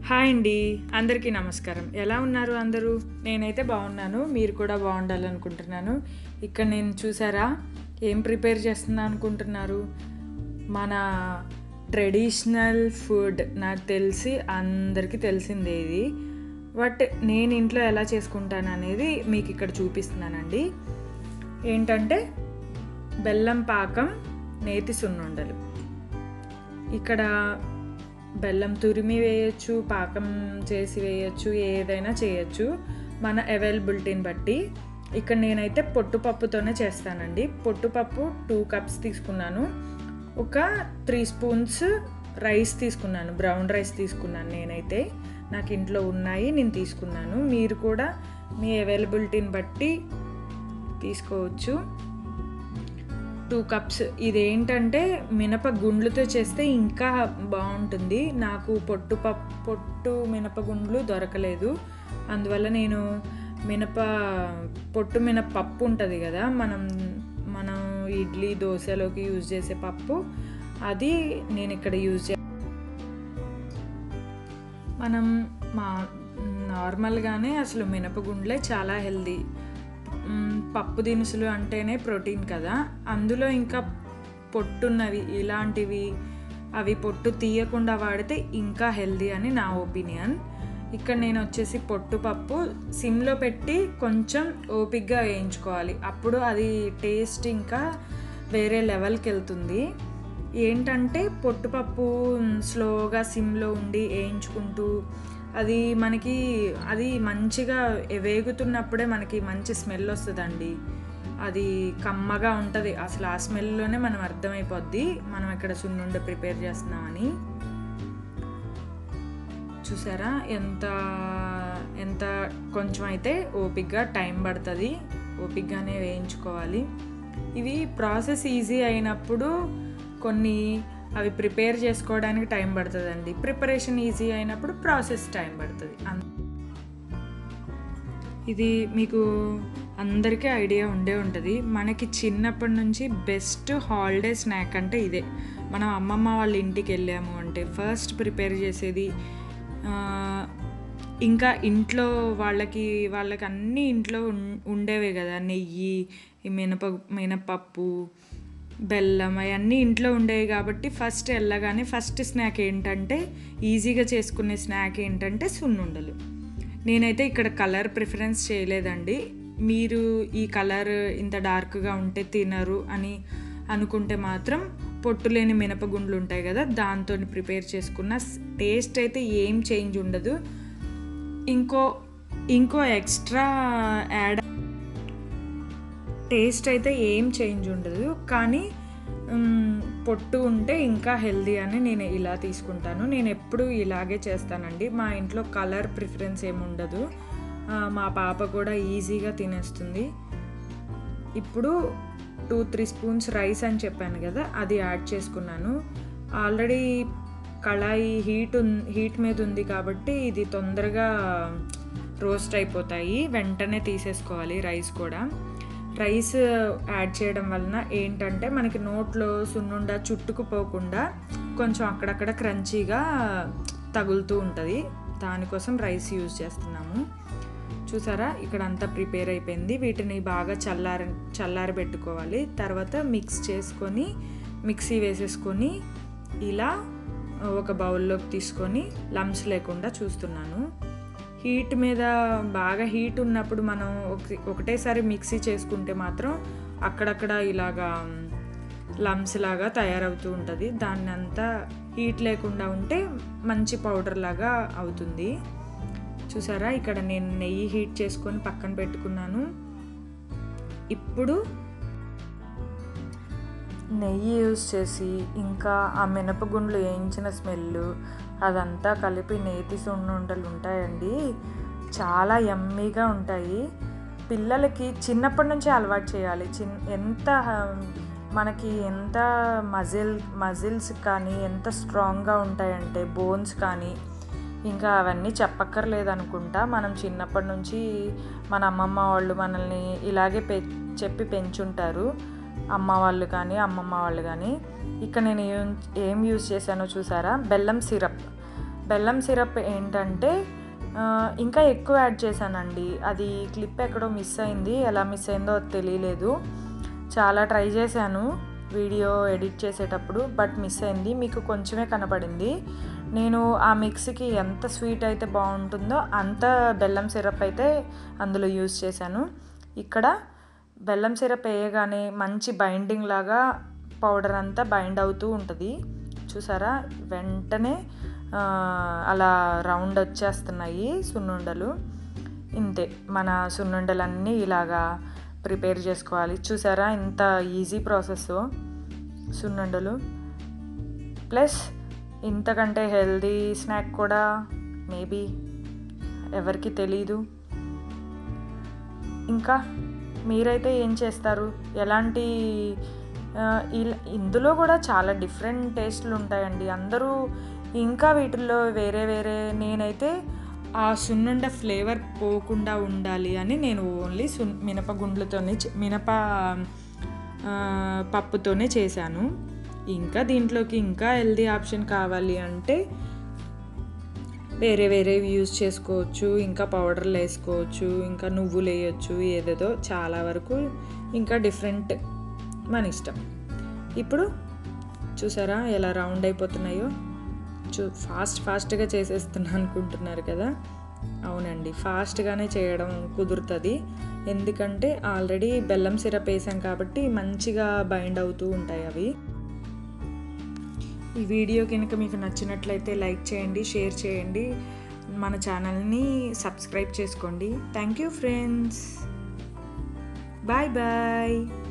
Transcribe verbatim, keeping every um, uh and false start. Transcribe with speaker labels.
Speaker 1: Hi అండి. అందరికీ నమస్కారం. ఎలా ఉన్నారు అందరూ? నేనైతే బాగున్నాను. మీరు కూడా బాగుండాలనుకుంటున్నాను. ఇక్కడ నేను చూసారా ఏం ప్రిపేర్ చేస్తున్నా అనుకుంటున్నారు? మన ట్రెడిషనల్ ఫుడ్. నాకు తెలిసి అందరికీ తెలిసిందే ఇది. బట్ నేను ఇంట్లో ఎలా చేసుకుంటాను అనేది మీకు ఇక్కడ చూపిస్తున్నానండి. ఏంటంటే బెల్లం పాకం, నేతి సున్నుండలు. ఇక్కడ బెల్లం తురిమి వేయచ్చు, పాకం చేసి వేయచ్చు, ఏదైనా చేయొచ్చు మన అవైలబిలిటీని బట్టి. ఇక్కడ నేనైతే పొట్టుపప్పుతోనే చేస్తానండి. పొట్టుపప్పు టూ కప్స్ తీసుకున్నాను. ఒక త్రీ స్పూన్స్ రైస్ తీసుకున్నాను, బ్రౌన్ రైస్ తీసుకున్నాను. నేనైతే నాకు ఇంట్లో ఉన్నాయి, నేను తీసుకున్నాను. మీరు కూడా మీ అవైలబిలిటీని బట్టి తీసుకోవచ్చు. Two cups. ఇదేంటంటే మినప గుండ్లతో చేస్తే ఇంకా బాగుంటుంది. నాకు పొట్టు పప్పు పొట్టు మినపగుండ్లు దొరకలేదు. అందువల్ల నేను మినప పొట్టు మినప పప్పు ఉంటుంది కదా, మనం మనం ఇడ్లీ దోశలోకి యూజ్ చేసే పప్పు, అది నేను ఇక్కడ యూజ్ చే మనం మా నార్మల్గానే అసలు మినపగుండ్లే చాలా హెల్దీ. పప్పు దినుసులు అంటేనే ప్రోటీన్ కదా, అందులో ఇంకా పొట్టున్నవి ఇలాంటివి అవి పొట్టు తీయకుండా వాడితే ఇంకా హెల్దీ అని నా ఒపీనియన్. ఇక్కడ నేను వచ్చేసి పొట్టుపప్పు సిమ్లో పెట్టి కొంచెం ఓపిక్గా వేయించుకోవాలి. అప్పుడు అది టేస్ట్ ఇంకా వేరే లెవెల్కి వెళ్తుంది. ఏంటంటే పొట్టుపప్పు స్లోగా సిమ్లో ఉండి వేయించుకుంటూ అది మనకి అది మంచిగా వేగుతున్నప్పుడే మనకి మంచి స్మెల్ వస్తుందండి. అది కమ్మగా ఉంటుంది. అసలు ఆ స్మెల్లోనే మనం అర్థమైపోద్ది మనం ఇక్కడ సున్నుండ ప్రిపేర్ చేస్తున్నామని. చూసారా ఎంత ఎంత కొంచెం అయితే ఓపిక్గా టైం పడుతుంది, ఓపిక్గానే వేయించుకోవాలి. ఇవి ప్రాసెస్ ఈజీ అయినప్పుడు కొన్ని అవి ప్రిపేర్ చేసుకోవడానికి టైం పడుతుందండి. ప్రిపరేషన్ ఈజీ అయినప్పుడు ప్రాసెస్ టైం పడుతుంది. ఇది మీకు అందరికీ ఐడియా ఉండే ఉంటుంది. మనకి చిన్నప్పటి నుంచి బెస్ట్ హాలిడే స్నాక్ అంటే ఇదే. మనం అమ్మమ్మ వాళ్ళ ఇంటికి వెళ్ళాము అంటే ఫస్ట్ ప్రిపేర్ చేసేది. ఇంకా ఇంట్లో వాళ్ళకి వాళ్ళకి అన్నీ ఇంట్లో ఉండేవే కదా, నెయ్యి, మినప మినపప్పు, బెల్లం, అవన్నీ ఇంట్లో ఉండేవి కాబట్టి ఫస్ట్ వెళ్ళగానే ఫస్ట్ స్నాక్ ఏంటంటే ఈజీగా చేసుకునే స్నాక్ ఏంటంటే సున్నుండలు. నేనైతే ఇక్కడ కలర్ ప్రిఫరెన్స్ చేయలేదండి. మీరు ఈ కలర్ ఇంత డార్క్గా ఉంటే తినరు అని అనుకుంటే మాత్రం పొట్టు లేని మినపగుండ్లు ఉంటాయి కదా, దాంతో ప్రిపేర్ చేసుకున్న టేస్ట్ అయితే ఏం చేంజ్ ఉండదు. ఇంకో ఇంకో ఎక్స్ట్రా యాడ్ టేస్ట్ అయితే ఏం చేంజ్ ఉండదు, కానీ పొట్టు ఉంటే ఇంకా హెల్దీ అని నేను ఇలా తీసుకుంటాను. నేను ఎప్పుడు ఇలాగే చేస్తానండి. మా ఇంట్లో కలర్ ప్రిఫరెన్స్ ఏమి ఉండదు. మా పాప కూడా ఈజీగా తినేస్తుంది. ఇప్పుడు టూ త్రీ స్పూన్స్ రైస్ అని చెప్పాను కదా, అది యాడ్ చేసుకున్నాను. ఆల్రెడీ కళాయి హీట్ హీట్ మీద ఉంది కాబట్టి ఇది తొందరగా రోస్ట్ అయిపోతాయి. వెంటనే తీసేసుకోవాలి రైస్ కూడా. రైస్ యాడ్ చేయడం వలన ఏంటంటే మనకి నోట్లో సున్నుండ చుట్టుకుపోకుండా కొంచెం అక్కడక్కడ క్రంచీగా తగులుతూ ఉంటుంది. దానికోసం రైస్ యూజ్ చేస్తున్నాము. చూసారా ఇక్కడ అంతా ప్రిపేర్ అయిపోయింది. వీటిని బాగా చల్లారి చల్లారి పెట్టుకోవాలి. తర్వాత మిక్స్ చేసుకొని మిక్సీ వేసేసుకొని ఇలా ఒక బౌల్లోకి తీసుకొని లంప్స్ లేకుండా చూస్తున్నాను. హీట్ మీద బాగా హీట్ ఉన్నప్పుడు మనం ఒకటేసారి మిక్సీ చేసుకుంటే మాత్రం అక్కడక్కడ ఇలాగా లమ్స్ లాగా తయారవుతూ ఉంటుంది. దాన్ని అంతా హీట్ లేకుండా ఉంటే మంచి పౌడర్ లాగా అవుతుంది. చూసారా ఇక్కడ నేను నెయ్యి హీట్ చేసుకొని పక్కన పెట్టుకున్నాను. ఇప్పుడు నెయ్యి యూజ్ చేసి ఇంకా ఆ మినపగుండ్లు వేయించిన స్మెల్ అదంతా కలిపి నేతి సున్నుండలు ఉంటాయండి. చాలా యమ్మీగా ఉంటాయి. పిల్లలకి చిన్నప్పటి నుంచే అలవాటు చేయాలి. చిన్ ఎంత మనకి ఎంత మజిల్ మజిల్స్ కానీ ఎంత స్ట్రాంగ్గా ఉంటాయంటే బోన్స్ కానీ ఇంకా అవన్నీ చెప్పక్కర్లేదు అనుకుంటా. మనం చిన్నప్పటి నుంచి మన అమ్మమ్మ వాళ్ళు మనల్ని ఇలాగే పె చెప్పి పెంచుంటారు, అమ్మ వాళ్ళు కానీ అమ్మమ్మ వాళ్ళు కానీ. ఇక్కడ నేను ఏం ఏం యూజ్ చేశానో చూసారా, బెల్లం సిరప్. బెల్లం సిరప్ ఏంటంటే ఇంకా ఎక్కువ యాడ్ చేశానండి. అది క్లిప్ ఎక్కడో మిస్ అయింది, ఎలా మిస్ అయిందో తెలియలేదు. చాలా ట్రై చేశాను వీడియో ఎడిట్ చేసేటప్పుడు, బట్ మిస్ అయింది. మీకు కొంచెమే కనపడింది. నేను ఆ మిక్స్కి ఎంత స్వీట్ అయితే బాగుంటుందో అంత బెల్లం సిరప్ అయితే అందులో యూజ్ చేశాను. ఇక్కడ బెల్లం సిరప్ వేయగానే మంచి బైండింగ్ లాగా పౌడర్ అంతా బైండ్ అవుతూ ఉంటుంది. చూసారా, వెంటనే అలా రౌండ్ వచ్చేస్తున్నాయి సున్నుండలు. ఇంతే, మన సున్నుండలన్నీ ఇలాగా ప్రిపేర్ చేసుకోవాలి. చూసారా ఇంత ఈజీ ప్రాసెస్ సున్నుండలు. ప్లస్ ఇంతకంటే హెల్దీ స్నాక్ కూడా మేబీ ఎవరికి తెలీదు. ఇంకా మీరైతే ఏం చేస్తారు? ఎలాంటి ఇందులో కూడా చాలా డిఫరెంట్ టేస్ట్లు ఉంటాయండి. అందరూ ఇంకా వీటిల్లో వేరే వేరే, నేనైతే ఆ సున్నుండ ఫ్లేవర్ పోకుండా ఉండాలి అని నేను ఓన్లీ సున్ మినప గుండ్లతోనే మినప పప్పుతోనే చేశాను. ఇంకా దీంట్లోకి ఇంకా హెల్దీ ఆప్షన్ కావాలి అంటే వేరే వేరేవి యూజ్ చేసుకోవచ్చు. ఇంకా పౌడర్లు వేసుకోవచ్చు, ఇంకా నువ్వులు వేయచ్చు, ఏదేదో చాలా వరకు ఇంకా డిఫరెంట్ మన ఇష్టం. ఇప్పుడు చూసారా ఎలా రౌండ్ అయిపోతున్నాయో. చూ ఫాస్ట్ ఫాస్ట్గా చేసేస్తున్నా అనుకుంటున్నారు కదా, అవునండి, ఫాస్ట్గానే చేయడం కుదురుతుంది. ఎందుకంటే ఆల్రెడీ బెల్లం సిరప్ వేసాం కాబట్టి మంచిగా బైండ్ అవుతూ ఉంటాయి అవి. ఈ వీడియో కనుక మీకు నచ్చినట్లయితే లైక్ చేయండి, షేర్ చేయండి, మన ఛానల్ని సబ్స్క్రైబ్ చేసుకోండి. Thank you friends, bye bye.